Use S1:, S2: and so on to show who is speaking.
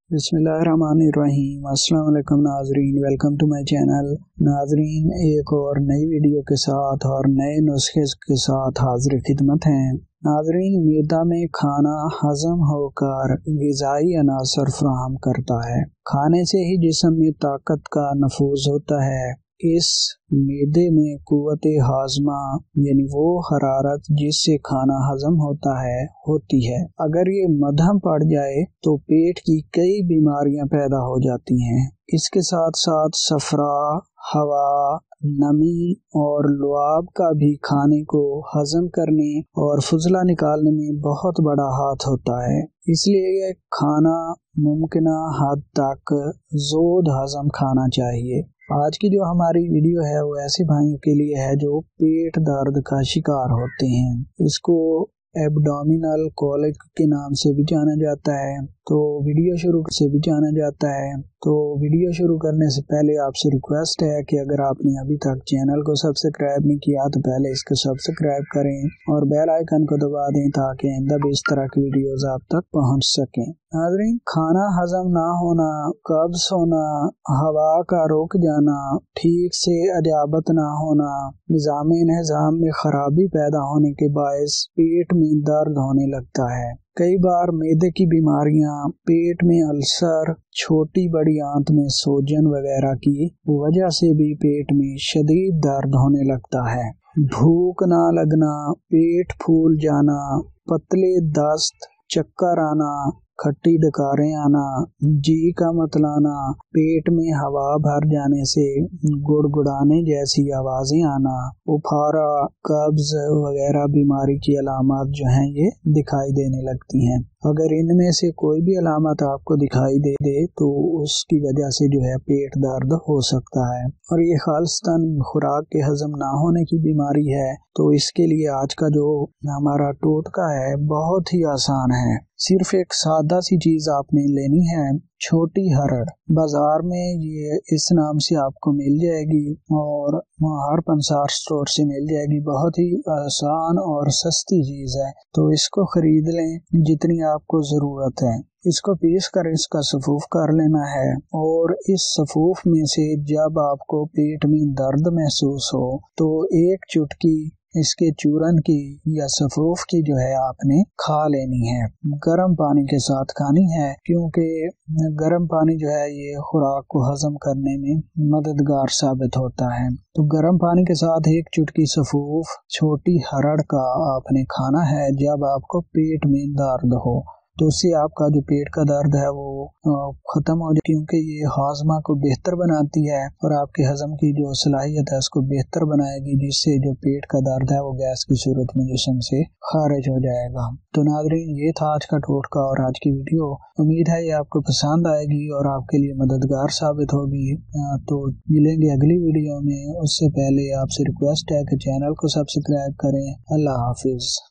S1: बिस्मिल्लाहिर्रहमानिर्रहीम। अस्सलाम वालेकुम नाज़रीन, वेलकम टू माय चैनल। नाज़रीन, एक और नई वीडियो के साथ और नए नुस्खे के साथ हाजिर खिदमत हैं। नाज़रीन, मैदा में खाना हजम होकर ग़िज़ाई अनासर फराहम करता है। खाने से ही जिस्म में ताकत का नफूज़ होता है। इस मैदे में कुव्वते हाज़मा यानी वो हरारत जिससे खाना हजम होता है होती है। अगर ये मध्यम पड़ जाए तो पेट की कई बीमारियां पैदा हो जाती हैं। इसके साथ साथ सफरा, हवा, नमी और लुआब का भी खाने को हजम करने और फुजला निकालने में बहुत बड़ा हाथ होता है। इसलिए खाना मुमकिन हद तक ज़ोद हजम खाना चाहिए। आज की जो हमारी वीडियो है वो ऐसे भाइयों के लिए है जो पेट दर्द का शिकार होते हैं। इसको एब्डोमिनल कोलिक के नाम से भी जाना जाता है, तो वीडियो शुरू से भी जाना जाता है। तो वीडियो शुरू करने से पहले आपसे रिक्वेस्ट है कि अगर आपने अभी तक चैनल को सब्सक्राइब नहीं किया तो पहले इसको सब्सक्राइब करें और बेल आइकन को दबा दें ताकि आइंदा भी इस तरह की वीडियोस आप तक पहुंच सकें। नाज़रीन, खाना हजम ना होना, कब्ज होना, हवा का रुक जाना, ठीक से अजाबत ना होना, निज़ाम में खराबी पैदा होने के बायस पेट में दर्द होने लगता है। कई बार मैदे की बीमारियां, पेट में अल्सर, छोटी बड़ी आंत में सूजन वगैरह की वजह से भी पेट में शदीद दर्द होने लगता है। भूख ना लगना, पेट फूल जाना, पतले दस्त, चक्कर आना, खट्टी डकारें आना, जी का मतलाना, पेट में हवा भर जाने से गुड़गुड़ाने जैसी आवाजें आना, उफारा, कब्ज वगैरह बीमारी की अलामत जो हैं ये दिखाई देने लगती हैं। अगर इनमें से कोई भी अलामत आपको दिखाई दे तो उसकी वजह से जो है पेट दर्द हो सकता है और ये खालिस्तान खुराक के हजम ना होने की बीमारी है। तो इसके लिए आज का जो हमारा टोटका है बहुत ही आसान है। सिर्फ एक सादा सी चीज आपने लेनी है, छोटी हरड़। बाजार में ये इस नाम से आपको मिल जाएगी और हर पंसार स्टोर से मिल जाएगी। बहुत ही आसान और सस्ती चीज है, तो इसको खरीद लें जितनी आपको जरूरत है। इसको पीस कर इसका सफूफ कर लेना है और इस सफूफ में से जब आपको पेट में दर्द महसूस हो तो एक चुटकी इसके चूरन की या सफूफ की जो है आपने खा लेनी है। गर्म पानी के साथ खानी है, क्योंकि गर्म पानी जो है ये खुराक को हजम करने में मददगार साबित होता है। तो गर्म पानी के साथ एक चुटकी सफूफ छोटी हरड़ का आपने खाना है जब आपको पेट में दर्द हो। तो उससे आपका जो पेट का दर्द है वो खत्म हो जाए, क्योंकि ये हाजमा को बेहतर बनाती है और आपके हजम की जो सलाहियत है उसको बेहतर बनाएगी, जिससे जो पेट का दर्द है वो गैस की सूरत में जिस्म से खारिज हो जाएगा। तो नाज़रीन, ये था आज का टोटका और आज की वीडियो। उम्मीद है ये आपको पसंद आएगी और आपके लिए मददगार साबित होगी। तो मिलेंगे अगली वीडियो में। उससे पहले आपसे रिक्वेस्ट है कि चैनल को सब्सक्राइब करें। अल्लाह हाफिज।